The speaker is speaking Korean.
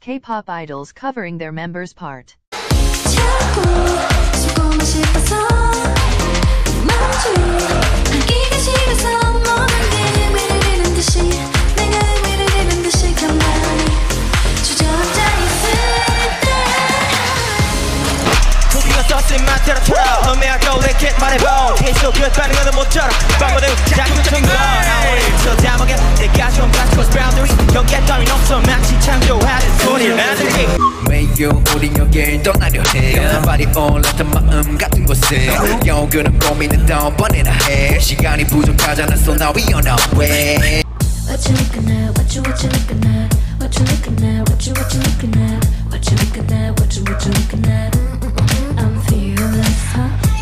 K-pop idols covering their members' part. 매일 우린 여길 떠나려 해 발이 올랐던 마음 같은 곳에 여그는 고민은 다음번에나 해 시간이 부족하잖아 so now we on our way What you looking at? What you looking at? What you looking at? What you looking at? What you looking at? What you looking at? I'm fearless, huh?